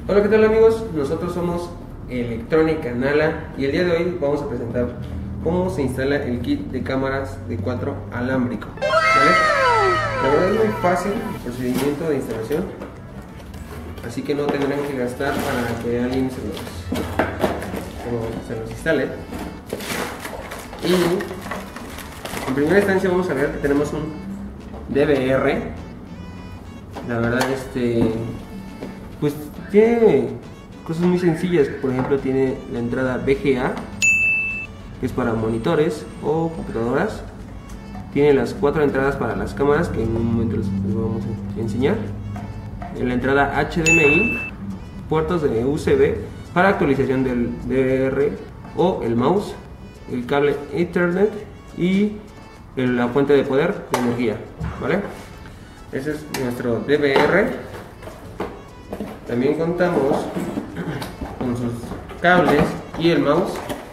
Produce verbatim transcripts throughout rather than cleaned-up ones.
Hola, ¿qué tal amigos? Nosotros somos Electrónica Nala y el día de hoy vamos a presentar cómo se instala el kit de cámaras de cuatro alámbrico, ¿vale? La verdad es muy fácil el procedimiento de instalación, así que no tendrán que gastar para que alguien se los, se los instale. Y en primera instancia vamos a ver que tenemos un D V R. La verdad, este pues tiene cosas muy sencillas, por ejemplo tiene la entrada V G A, que es para monitores o computadoras. Tiene las cuatro entradas para las cámaras, que en un momento les, les vamos a enseñar. La entrada H D M I, puertos de U S B para actualización del D V R o el mouse, el cable Ethernet y la fuente de poder de energía, ¿vale? Ese es nuestro D V R. También contamos con sus cables y el mouse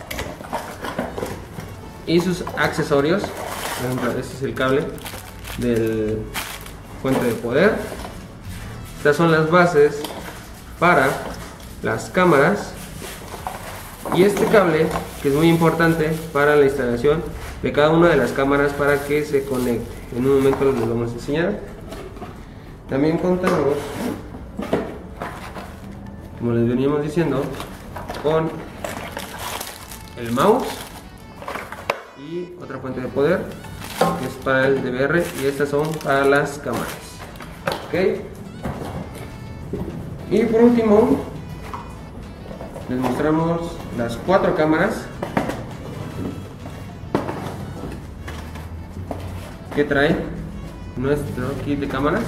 y sus accesorios. Por ejemplo, este es el cable del fuente de poder. Estas son las bases para las cámaras y este cable, que es muy importante para la instalación de cada una de las cámaras para que se conecte. En un momento les vamos a enseñar. También contamos, como les veníamos diciendo, con el mouse y otra fuente de poder, que es para el D V R, y estas son para las cámaras. ¿Okay? Y por último les mostramos las cuatro cámaras que trae nuestro kit de cámaras.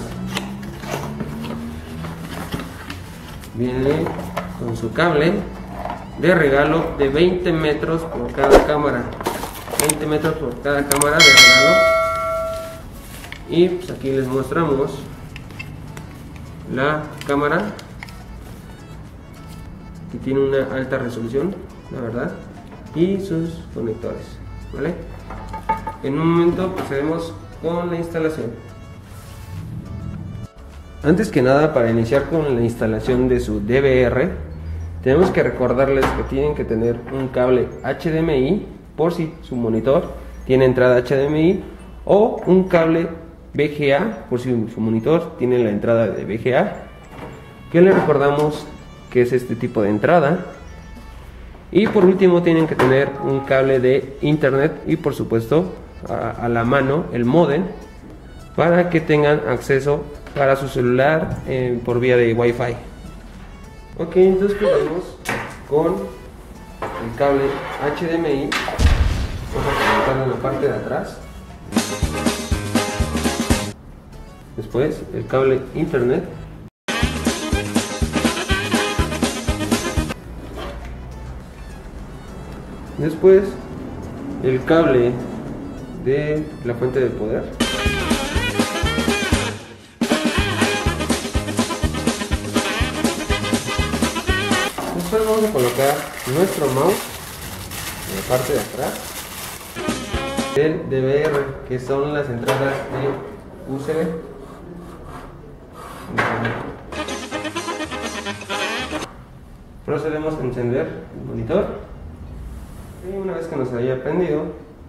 Viene con su cable de regalo de veinte metros por cada cámara, veinte metros por cada cámara de regalo. Y pues aquí les mostramos la cámara, que tiene una alta resolución, la verdad, y sus conectores, ¿vale? En un momento procedemos con la instalación. Antes que nada, para iniciar con la instalación de su D V R, tenemos que recordarles que tienen que tener un cable H D M I, por si su monitor tiene entrada H D M I, o un cable V G A, por si su monitor tiene la entrada de V G A, que le recordamos que es este tipo de entrada. Y por último tienen que tener un cable de internet y por supuesto a, a la mano el módem, para que tengan acceso para su celular eh, por vía de Wi-Fi. Ok, entonces quedamos con el cable H D M I. Vamos a conectarlo en la parte de atrás. Después el cable internet. Después el cable de la fuente de poder. Después vamos a colocar nuestro mouse en la parte de atrás del D V R, que son las entradas de U S B. Procedemos a encender el monitor y una vez que nos haya prendido,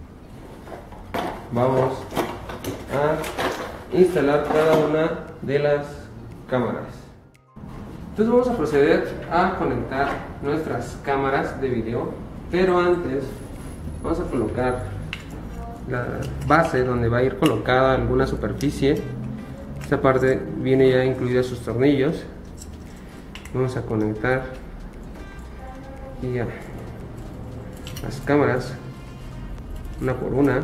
vamos a instalar cada una de las cámaras. Entonces vamos a proceder a conectar nuestras cámaras de video, pero antes vamos a colocar la base donde va a ir colocada alguna superficie. Esta parte viene ya incluida sus tornillos. Vamos a conectar y ya las cámaras una por una.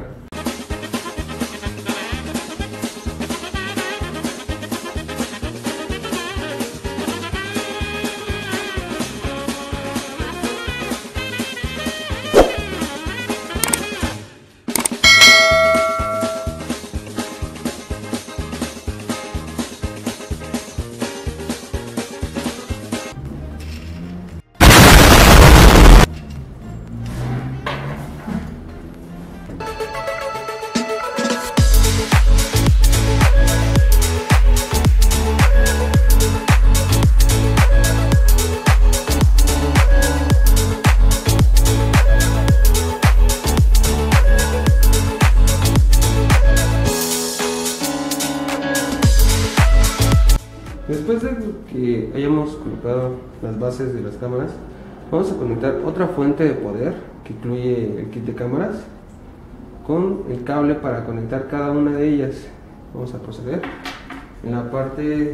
Después de que hayamos colocado las bases de las cámaras, vamos a conectar otra fuente de poder que incluye el kit de cámaras con el cable para conectar cada una de ellas. Vamos a proceder. En la parte,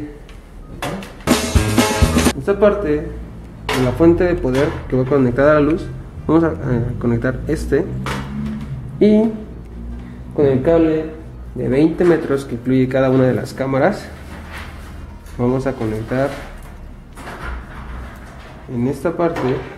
en esta parte, en la fuente de poder que va conectada a la luz, vamos a, a conectar este, y con el cable de veinte metros que incluye cada una de las cámaras, vamos a conectar en esta parte,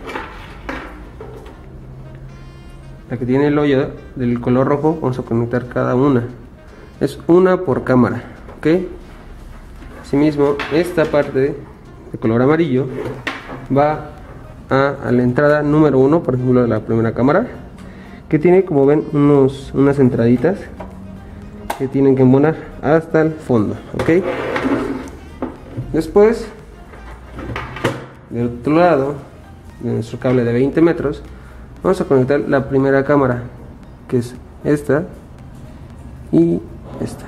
la que tiene el hoyo del color rojo. Vamos a conectar cada una, es una por cámara, ok. Asimismo, esta parte de color amarillo va a, a la entrada número uno, por ejemplo, de la primera cámara, que tiene, como ven, unos, unas entraditas que tienen que embonar hasta el fondo, ok. Después, del otro lado de nuestro cable de veinte metros, vamos a conectar la primera cámara, que es esta y esta.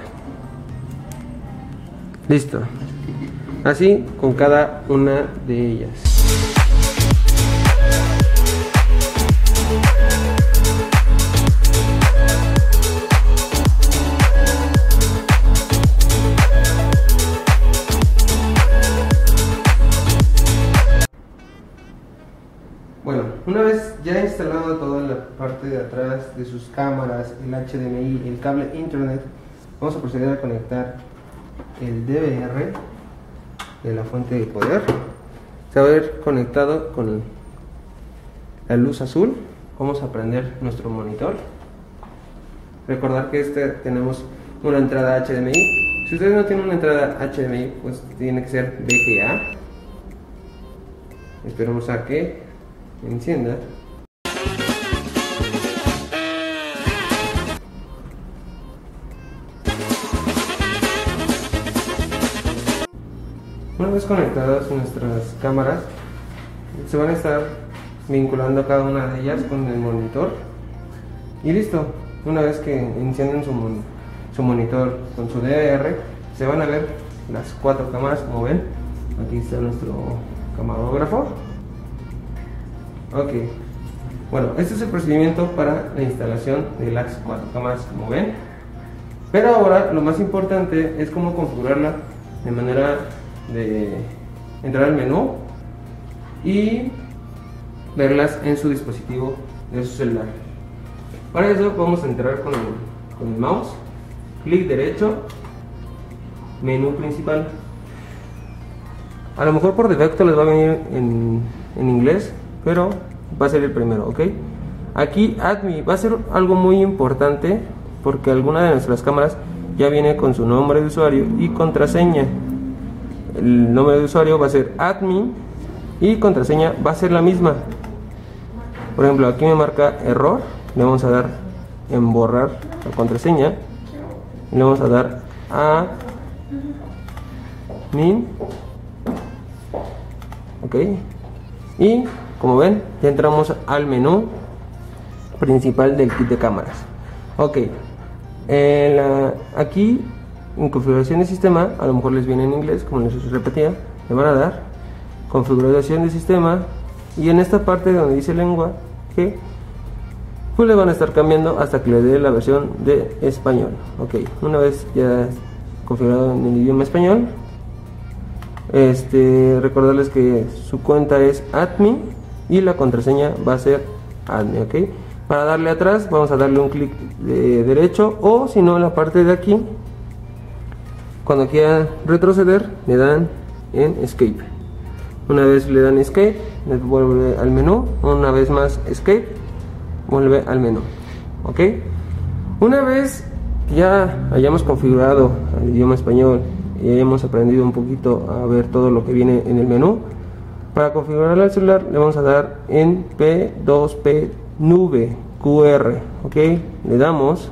Listo. Así con cada una de ellas. Bueno, una vez ya instalado toda la parte de atrás de sus cámaras, el H D M I, el cable internet, vamos a proceder a conectar el D V R de la fuente de poder. Se va a ver conectado con la luz azul. Vamos a prender nuestro monitor. Recordar que este tenemos una entrada H D M I. Si ustedes no tienen una entrada H D M I, pues tiene que ser V G A. Esperamos a que encienda. Una vez conectadas nuestras cámaras, se van a estar vinculando cada una de ellas con el monitor y listo. Una vez que encienden su, mon su monitor con su D V R, se van a ver las cuatro cámaras, como ven. Aquí está nuestro camarógrafo. Ok, bueno, este es el procedimiento para la instalación de las cuatro cámaras, como ven. Pero ahora lo más importante es cómo configurarla de manera de entrar al menú y verlas en su dispositivo de su celular. Para eso vamos a entrar con el, con el mouse, clic derecho, menú principal. A lo mejor por defecto les va a venir en, en inglés, pero va a ser el primero, ok. Aquí admin va a ser algo muy importante porque alguna de nuestras cámaras ya viene con su nombre de usuario y contraseña. El nombre de usuario va a ser admin y contraseña va a ser la misma. Por ejemplo, aquí me marca error, le vamos a dar en borrar la contraseña y le vamos a dar a admin, ok. Y como ven, ya entramos al menú principal del kit de cámaras, ok. En la, aquí en configuración de sistema, a lo mejor les viene en inglés, como les repetía, le van a dar configuración de sistema y en esta parte donde dice lengua G, pues le van a estar cambiando hasta que le dé la versión de español, ok. Una vez ya configurado en el idioma español, este, recordarles que su cuenta es admin y la contraseña va a ser admin, ok. Para darle atrás vamos a darle un clic de derecho, o si no, en la parte de aquí, cuando quieran retroceder, le dan en escape. Una vez le dan escape, les vuelve al menú. Una vez más escape, vuelve al menú, ok. Una vez que ya hayamos configurado el idioma español y hayamos aprendido un poquito a ver todo lo que viene en el menú, para configurar el celular le vamos a dar en P dos P nube Q R, ok. Le damos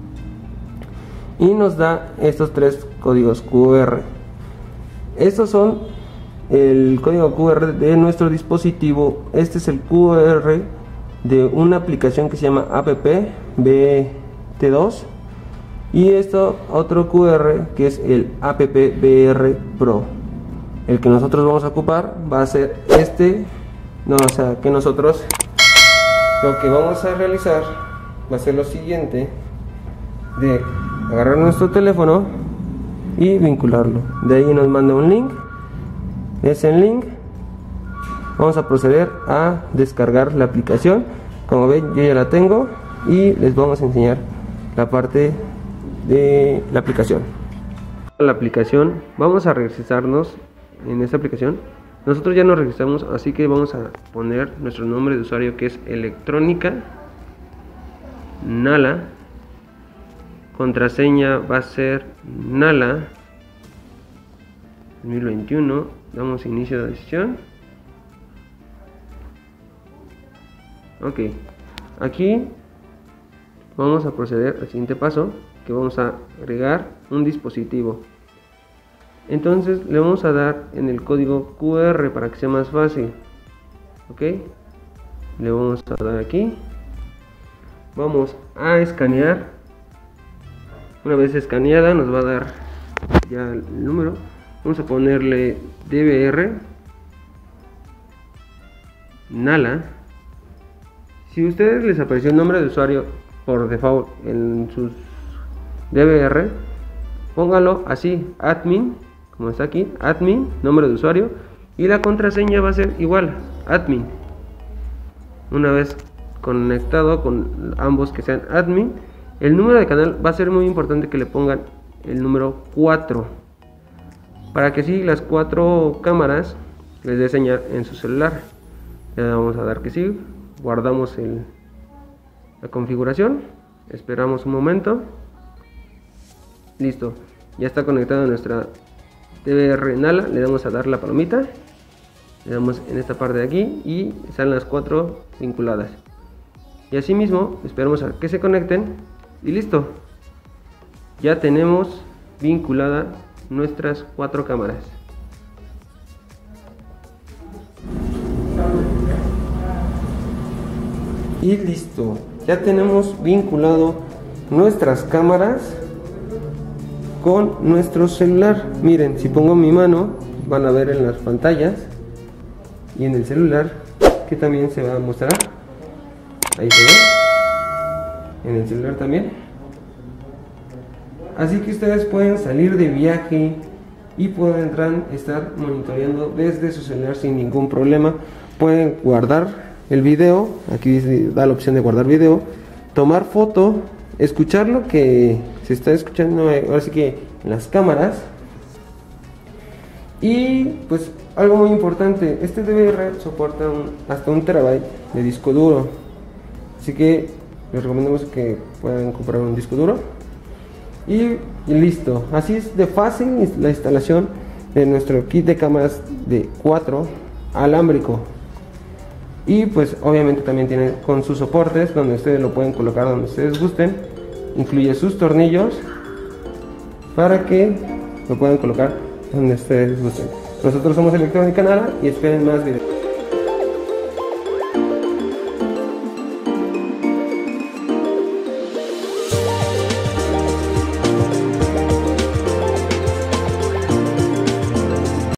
y nos da estos tres códigos Q R. Estos son el código Q R de nuestro dispositivo. Este es el Q R de una aplicación que se llama app B T dos y esto otro Q R que es el app B R Pro. el que nosotros vamos a ocupar va a ser este. No, o sea, que nosotros lo que vamos a realizar va a ser lo siguiente: de agarrar nuestro teléfono y vincularlo. De ahí nos manda un link. Ese link vamos a proceder a descargar la aplicación. Como ven, yo ya la tengo y les vamos a enseñar la parte de la aplicación. La aplicación, vamos a regresarnos en esta aplicación. Nosotros ya nos registramos, así que vamos a poner nuestro nombre de usuario, que es Electrónica Nala. Contraseña va a ser Nala dos mil veintiuno. Damos inicio de sesión. Ok, aquí vamos a proceder al siguiente paso, que vamos a agregar un dispositivo. Entonces le vamos a dar en el código Q R para que sea más fácil. Ok, le vamos a dar aquí. Vamos a escanear. Una vez escaneada nos va a dar ya el número. Vamos a ponerle D V R Nala. Si a ustedes les apareció el nombre de usuario por default en sus D V R, póngalo así, admin, como está aquí, admin, nombre de usuario, y la contraseña va a ser igual, admin. Una vez conectado con ambos que sean admin, el número de canal va a ser muy importante que le pongan el número cuatro, para que así las cuatro cámaras les dé señal en su celular. Le vamos a dar que sí, guardamos el, la configuración, esperamos un momento. Listo, ya está conectada nuestra D V R Nala. Le damos a dar la palomita, le damos en esta parte de aquí y salen las cuatro vinculadas. Y así mismo esperamos a que se conecten y listo. Ya tenemos vinculada nuestras cuatro cámaras. Y listo, ya tenemos vinculado nuestras cámaras con nuestro celular. Miren, si pongo mi mano van a ver en las pantallas y en el celular que también se va a mostrar. Ahí se ve, en el celular también. Así que ustedes pueden salir de viaje y podrán estar monitoreando desde su celular sin ningún problema. Pueden guardar el video, aquí da la opción de guardar video, tomar foto, escuchar lo que se está escuchando ahora sí que en las cámaras. Y pues algo muy importante, este D V R soporta un, hasta un terabyte de disco duro, así que les recomendamos que puedan comprar un disco duro. Y, y listo, así es de fácil la instalación de nuestro kit de cámaras de cuatro alámbrico. Y pues obviamente también tiene con sus soportes donde ustedes lo pueden colocar donde ustedes gusten. Incluye sus tornillos para que lo puedan colocar donde ustedes gusten. Nosotros somos Electrónica Nala y esperen más videos.